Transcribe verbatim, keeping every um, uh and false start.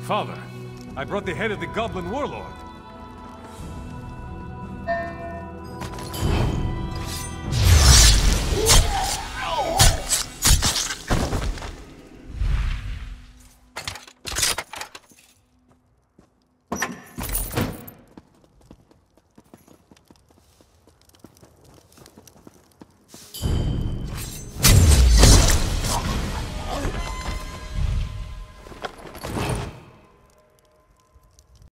Father, I brought the head of the Goblin Warlord.